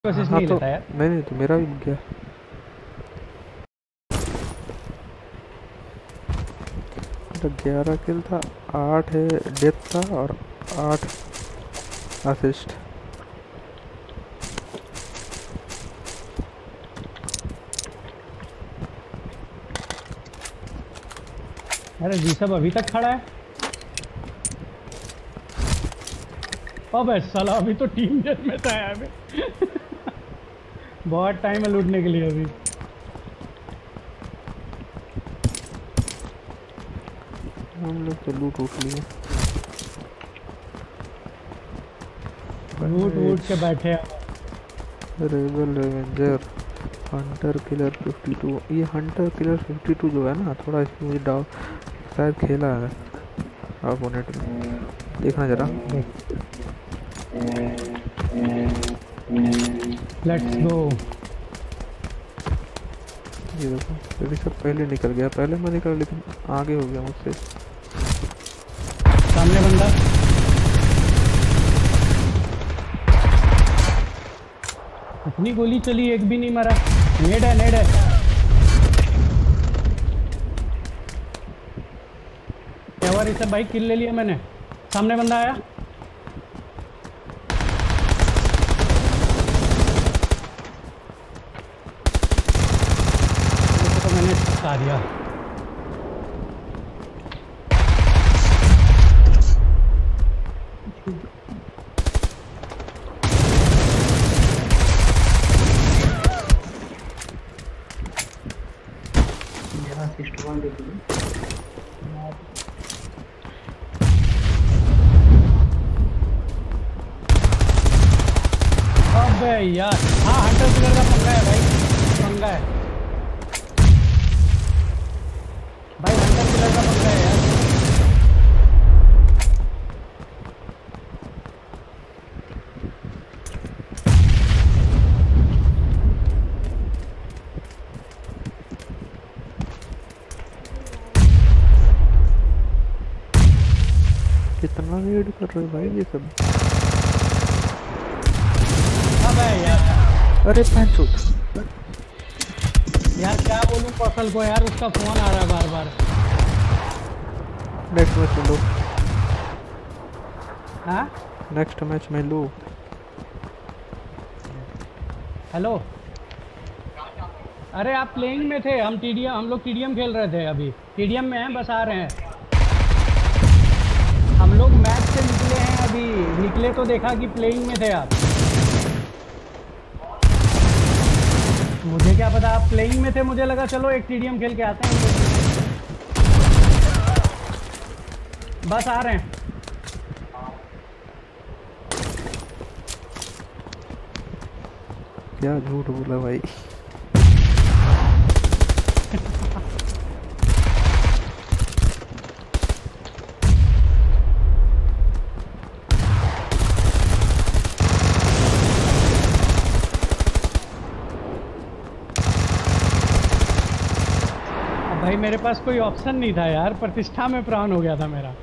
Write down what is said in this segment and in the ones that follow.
कोशिश हाँ नहीं तो लेता यार। नहीं नहीं तो मेरा भी गया। मेरा 11 किल था, 8 है डेथ था और 8 असिस्ट। अरे जी सब अभी तक खड़ा है। अबे साला अभी तो टीम डेथ में था यार। बहुत टाइम है लूटने के लिए अभी। हम लोग तो लूट उठ लिए। लूट वूट के बैठे हैं। Rebel revenger hunter killer 52। ये हंटर किलर 52 जो है ना, थोड़ा इसमें मुझे डाउट, शायद खेला है अपोनेंट में, देखना जरा। Let's go. ये देखो मेरी सब पहले निकल गया, पहले मैं निकला लेकिन आगे हो गया मुझसे। सामने बंदा। इतनी गोली चली एक भी नहीं मरा। नेड है नेड है। क्या हुआ इसे बाइक किल ले लिया मैंने। सामने बंदा आया। तो मैंने हटा दिया। अबे यार हाँ हंटर किलर का पंगा है भाई। पंगा है भाई, हंटर किलर का पंगा है यार। कितना रेड कर रहे हो भाई ये सब। अबे यार। अरे पैंचोट यार क्या बोलूं कौशल को यार, उसका फोन आ रहा है बार बार। नेक्स्ट मैच में लो, हाँ नेक्स्ट मैच में लो। हेलो। अरे आप प्लेइंग में थे, हम लोग टीडीएम खेल रहे थे, अभी टीडीएम में हैं, बस आ रहे हैं। हम लोग मैच से निकले हैं अभी, निकले तो देखा कि प्लेइंग में थे आप। मुझे क्या पता आप प्लेइंग में थे, मुझे लगा चलो एक टीडीएम खेल के आते हैं। बस आ रहे हैं। क्या झूठ बोला भाई। भाई मेरे पास कोई ऑप्शन नहीं था यार, प्रतिष्ठा में प्राण हो गया था मेरा।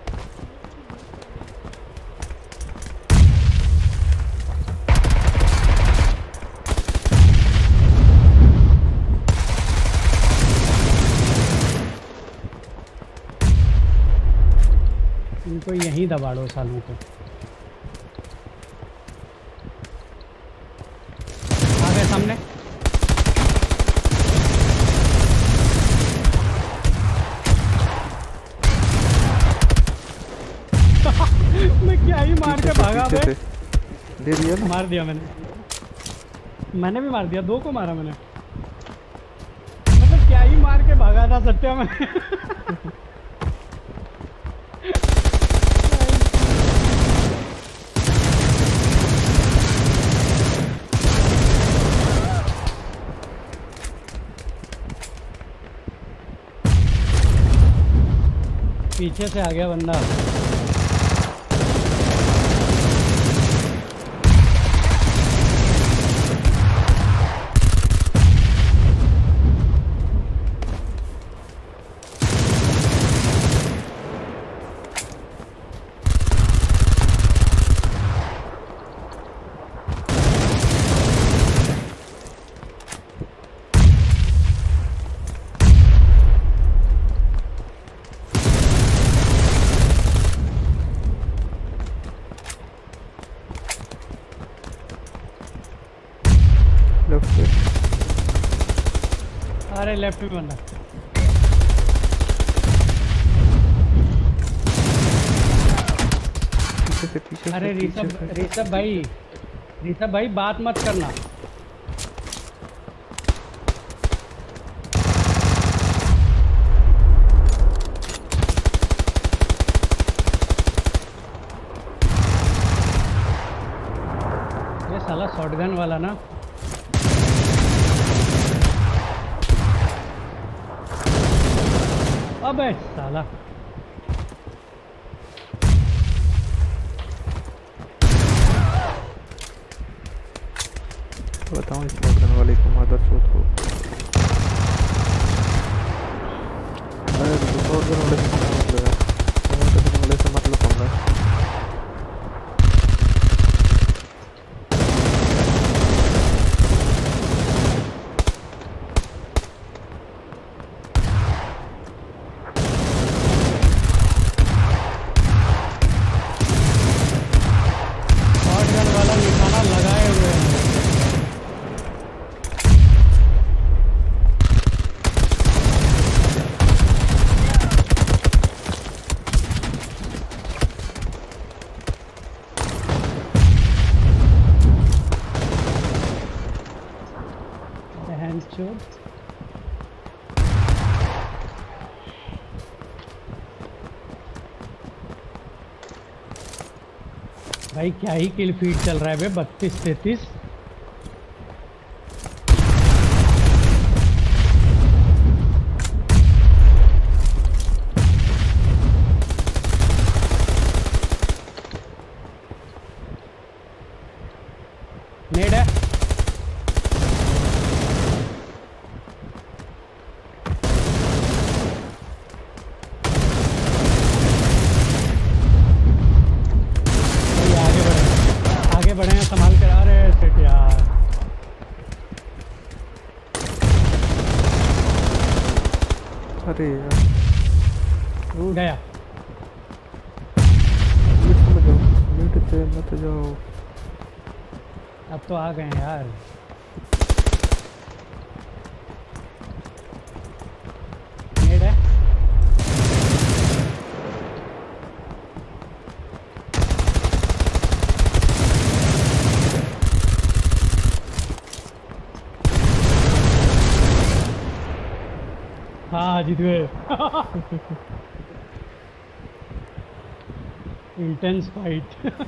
इनको यहीं दबाड़ो सालों को। आ गए सामने। मैं क्या ही मार के भागा बे। दे दिया ना। मार दिया मैंने भी मार दिया, 2 को मारा मैंने। मतलब क्या ही मार के भागा था सत्या में। पीछे से आ गया बंदा। लेफ्ट पे। अरे लेफ्ट में बंदा। पीछे अरे से ऋषभ भाई बात मत करना। ये साला शॉटगन वाला ना। अबे साला। बताऊं इस शॉटगन वाले को मदरचोद को। अरे शॉटगन वाले से क्या मतलब है? शॉटगन वाले से मतलब पंगा है। शॉटगन वाला निशाना लगाए हुए हैं। बहनचोद। भाई क्या ही किल फीड चल रहा है बे 32-33। नेड है। आगे बढ़े हैं संभाल कर आ रहे हैं सेट यार। अरे यार गया। मिड में जाओ, मिड पे मत जाओ। अब तो आ गए हैं यार। नेड है। हाँ जीत गए। Intense fight.